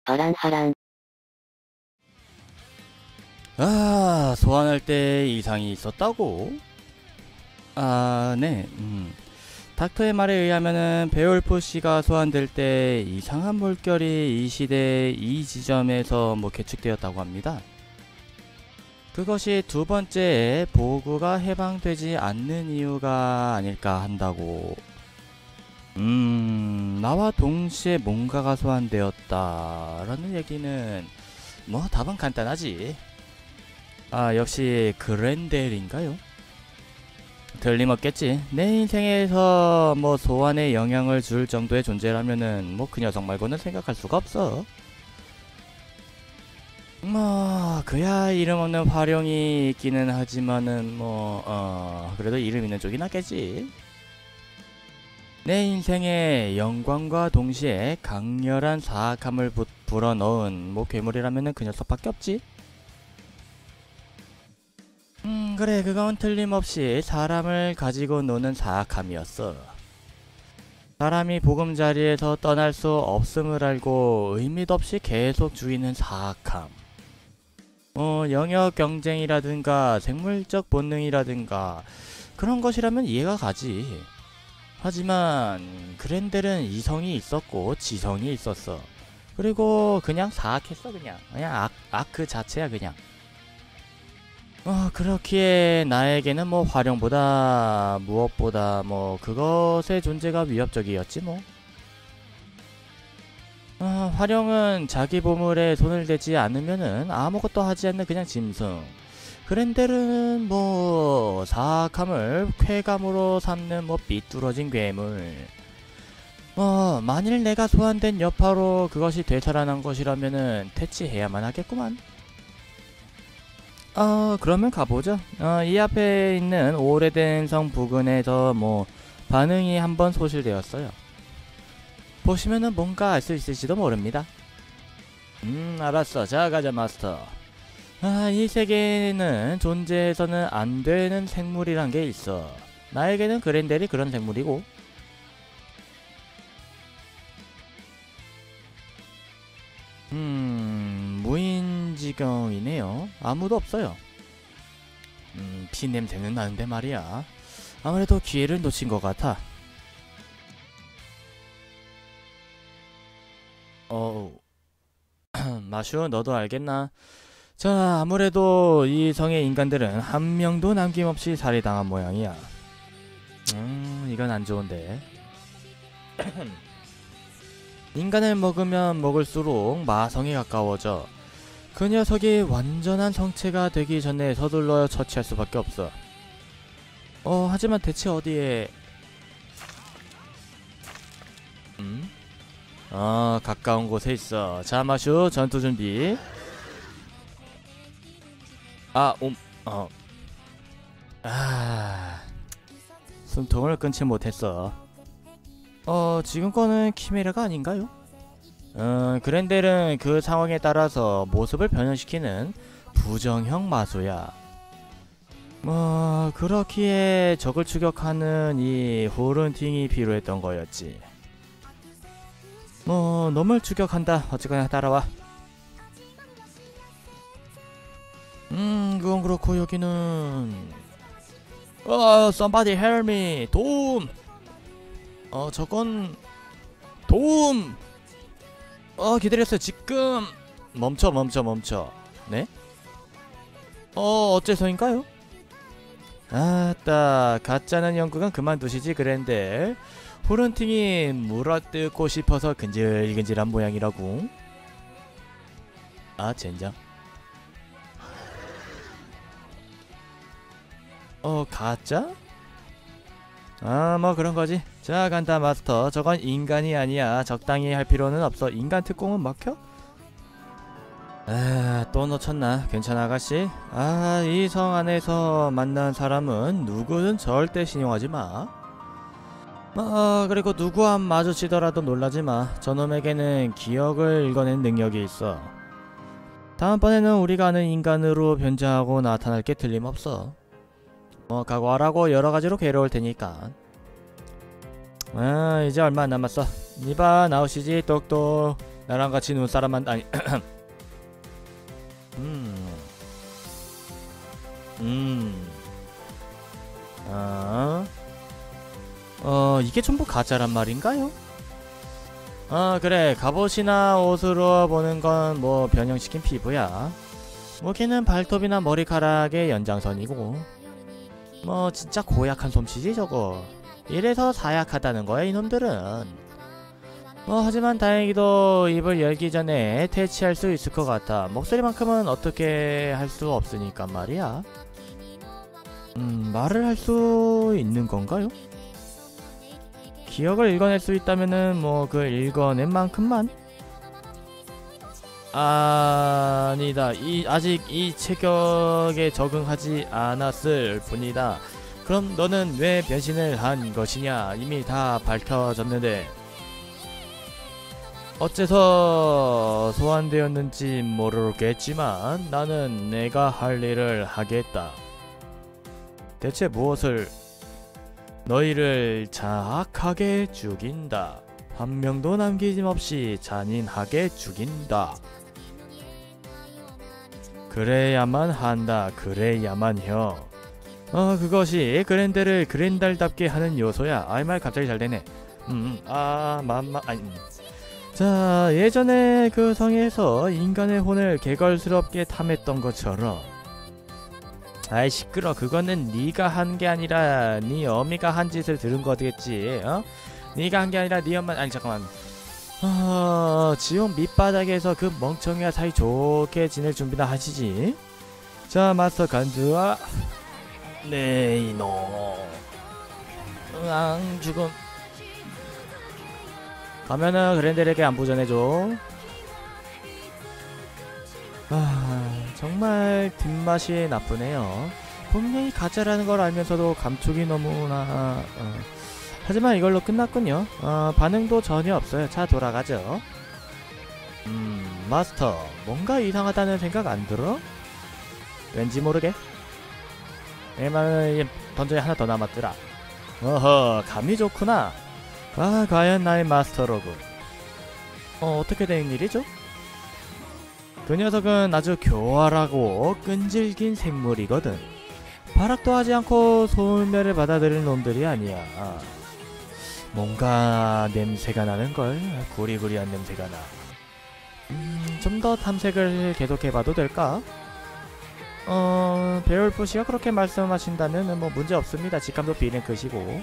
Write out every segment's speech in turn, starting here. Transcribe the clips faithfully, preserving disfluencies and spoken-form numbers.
하란 하란. 아, 소환할 때 이상이 있었다고? 아, 네. 음. 닥터의 말에 의하면은 베올프 씨가 소환될 때 이상한 물결이 이 시대 이 지점에서 뭐 개축되었다고 합니다. 그것이 두 번째에 보구가 해방되지 않는 이유가 아닐까 한다고. 음, 나와 동시에 뭔가가 소환되었다라는 얘기는 뭐 답은 간단하지. 아, 역시 그랜델인가요? 틀림없겠지. 내 인생에서 뭐 소환에 영향을 줄 정도의 존재라면은 뭐 그 녀석 말고는 생각할 수가 없어. 뭐 그야 이름 없는 활용이 있기는 하지만은 뭐 어 그래도 이름 있는 쪽이 낫겠지. 내 인생에 영광과 동시에 강렬한 사악함을 부, 불어넣은 뭐 괴물이라면은 그 녀석밖에 없지. 음 그래, 그건 틀림없이 사람을 가지고 노는 사악함이었어. 사람이 보금자리에서 떠날 수 없음을 알고 의미도 없이 계속 죽이는 사악함. 어 영역 경쟁이라든가 생물적 본능이라든가 그런 것이라면 이해가 가지. 하지만 그랜델은 이성이 있었고 지성이 있었어. 그리고 그냥 사악했어. 그냥 그냥 악, 악 그 자체야 그냥. 어 그렇기에 나에게는 뭐 활용보다 무엇보다 뭐 그것의 존재가 위협적이었지 뭐. 어, 활용은 자기 보물에 손을 대지 않으면은 아무것도 하지 않는 그냥 짐승. 그랜델은 뭐 사악함을 쾌감으로 삼는 뭐 삐뚤어진 괴물. 뭐 만일 내가 소환된 여파로 그것이 되살아난 것이라면은 퇴치해야만 하겠구만. 어 그러면 가보죠. 어, 이 앞에 있는 오래된 성 부근에서 뭐 반응이 한번 소실되었어요. 보시면은 뭔가 알 수 있을지도 모릅니다. 음 알았어. 자 가자 마스터. 아, 이 세계에는 존재해서는 안 되는 생물이란 게 있어. 나에게는 그랜델이 그런 생물이고. 음 무인지경이네요. 아무도 없어요. 음 피냄새는 나는데 말이야. 아무래도 기회를 놓친 것 같아. 어 마슈 너도 알겠나? 자, 아무래도 이 성의 인간들은 한 명도 남김없이 살해당한 모양이야. 음, 이건 안 좋은데. 인간을 먹으면 먹을수록 마성이 가까워져. 그 녀석이 완전한 성체가 되기 전에 서둘러 처치할 수밖에 없어. 어, 하지만 대체 어디에... 음? 어, 가까운 곳에 있어. 자, 마슈, 전투 준비. 아, 옴, 어. 아, 숨통을 끊지 못했어. 어, 지금 거는 키메라가 아닌가요? 어, 그랜델은 그 상황에 따라서 모습을 변형시키는 부정형 마수야. 뭐, 그렇기에 적을 추격하는 이 호른팅이 필요했던 거였지. 뭐, 놈을 추격한다. 어쨌거나 따라와. 음 그건 그렇고 여기는 어 somebody help me 도움. 어 저건 도움. 어 기다렸어요. 지금 멈춰 멈춰 멈춰. 네? 어 어째서인가요? 아따 가짜는 영국은 그만두시지 그랜델. 호른팅이 물어뜯고 싶어서 근질근질한 모양이라고. 아 젠장. 어 가짜? 아 뭐 그런거지. 자 간다 마스터. 저건 인간이 아니야. 적당히 할 필요는 없어. 인간 특공은 막혀? 아 또 놓쳤나? 괜찮아 아가씨? 아 이 성 안에서 만난 사람은 누구든 절대 신용하지마. 어 그리고 누구와 마주치더라도 놀라지마. 저놈에게는 기억을 읽어낸 능력이 있어. 다음번에는 우리가 아는 인간으로 변장하고 나타날 게 틀림없어. 어 각오하라고. 여러가지로 괴로울 테니까. 아 이제 얼마 안 남았어. 이봐 나오시지 똑똑. 나랑 같이 눈사람만 아니 음. 음. 아. 어, 이게 전부 가짜란 말인가요? 아, 그래. 갑옷이나 옷으로 보는 건 뭐 변형시킨 피부야. 무기는 발톱이나 머리카락의 연장선이고. 뭐 진짜 고약한 솜씨지 저거. 이래서 사약하다는 거야 이놈들은. 뭐 하지만 다행히도 입을 열기 전에 퇴치할 수 있을 것 같아. 목소리만큼은 어떻게 할 수 없으니까 말이야. 음, 말을 할 수 있는 건가요? 기억을 읽어낼 수 있다면은 뭐 그 읽어낸 만큼만? 아니다. 이 아직 이 체격에 적응하지 않았을 뿐이다. 그럼 너는 왜 변신을 한 것이냐? 이미 다 밝혀졌는데. 어째서 소환되었는지 모르겠지만 나는 내가 할 일을 하겠다. 대체 무엇을? 너희를 장악하게 죽인다. 한 명도 남김없이 잔인하게 죽인다. 그래야만 한다. 그래야만 혀. 어, 그것이 그랜델을 그랜달답게 하는 요소야. 아이 말 갑자기 잘되네. 음, 아, 맘마, 아니. 자, 예전에 그 성에서 인간의 혼을 개걸스럽게 탐했던 것처럼. 아이 시끄러. 그거는 네가 한 게 아니라 네 어미가 한 짓을 들은 거겠지. 어? 네가 한 게 아니라 네 엄마. 아니 잠깐만. 어, 지옥 밑바닥에서 그 멍청이와 사이 좋게 지낼 준비나 하시지. 자, 마스터 간주와 네 이놈. 으앙 죽음. 가면은 그랜델에게 안부 전해줘. 아, 정말 뒷맛이 나쁘네요. 분명히 가짜라는 걸 알면서도 감촉이 너무나... 어. 하지만 이걸로 끝났군요. 어, 반응도 전혀 없어요. 자, 돌아가죠. 음... 마스터, 뭔가 이상하다는 생각 안 들어? 왠지 모르게. 얘만 던전이 하나 더 남았더라. 어허, 감이 좋구나. 아, 과연 나의 마스터로군. 어, 어떻게 된 일이죠? 그 녀석은 아주 교활하고 끈질긴 생물이거든. 발악도 하지 않고 소멸을 받아들이는 놈들이 아니야. 뭔가 냄새가 나는걸. 구리구리한 냄새가 나. 음, 좀 더 탐색을 계속해봐도 될까? 어... 베올프씨가 그렇게 말씀하신다면 뭐 문제 없습니다. 직감도 비랭크시고.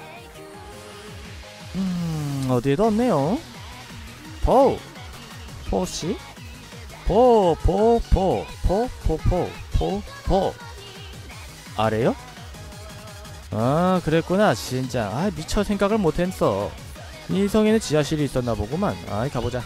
음... 어디에도 없네요. 포! 포씨? 포, 포, 포, 포, 포, 포, 포, 포. 아래요? 아, 그랬구나. 진짜. 아, 미처 생각을 못했어. 이 성에는 지하실이 있었나 보구만. 아이, 가보자.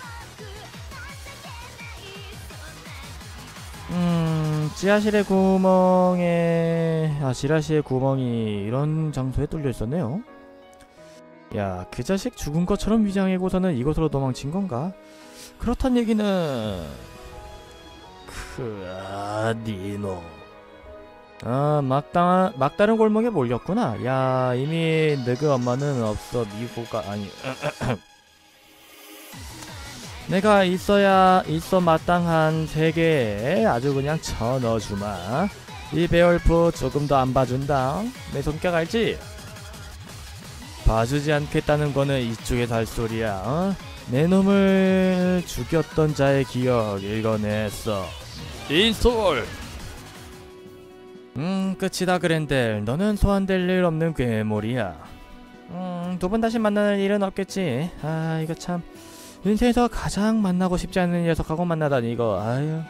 음, 지하실의 구멍에... 아, 지하실의 구멍이 이런 장소에 뚫려 있었네요. 야, 그 자식 죽은 것처럼 위장해고서는 이곳으로 도망친 건가? 그렇단 얘기는... 크... 아... 니노... 아... 막당... 막다른 골목에 몰렸구나. 야... 이미 너그 엄마는 없어. 미고가... 아니... 내가 있어야... 있어 마땅한 세계에 아주 그냥 쳐넣어주마. 이 베올프 조금 더 안 봐준다. 내 성격 알지? 봐주지 않겠다는 거는 이쪽에서 할 소리야. 어? 내 놈을 죽였던 자의 기억 읽어냈어. 인솔! 음, 끝이다 그랜델. 너는 소환될 일 없는 괴물이야. 음, 두 번 다시 만날 일은 없겠지. 아, 이거 참 인생에서 가장 만나고 싶지 않은 녀석하고 만나다니 이거. 아유.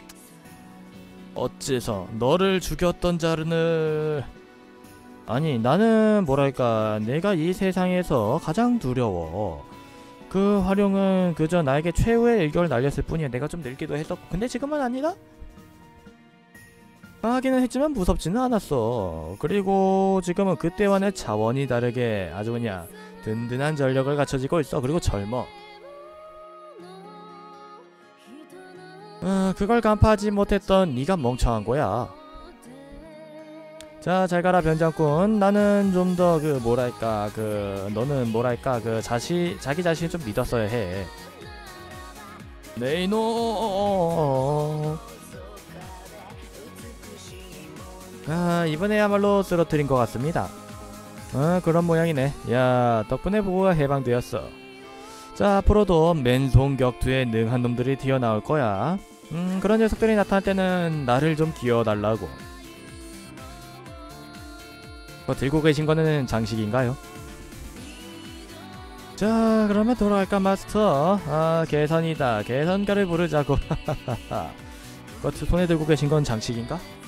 어째서 너를 죽였던 자를... 아니, 나는 뭐랄까, 내가 이 세상에서 가장 두려워. 그 활용은 그저 나에게 최후의 일격을 날렸을 뿐이야. 내가 좀 늙기도 했었고. 근데 지금은 아니다? 하기는 했지만 무섭지는 않았어. 그리고 지금은 그때와는 차원이 다르게 아주 그냥 든든한 전력을 갖춰지고 있어. 그리고 젊어. 어, 그걸 간파하지 못했던 네가 멍청한 거야. 자, 잘 가라 변장꾼. 나는 좀 더 그 뭐랄까 그 너는 뭐랄까 그 자시 자기 자신을 좀 믿었어야 해. 네이노. 아, 이번에야말로 쓰러뜨린 것 같습니다. 어, 그런 모양이네. 야, 덕분에 보고가 해방되었어. 자, 앞으로도 맨손 격투에 능한 놈들이 튀어나올 거야. 음, 그런 녀석들이 나타날 때는 나를 좀 기어달라고. 뭐 들고 계신 거는 장식인가요? 자, 그러면 돌아갈까 마스터. 아, 개선이다. 개선가를 부르자고. 그거 손에 들고 계신 건 장식인가?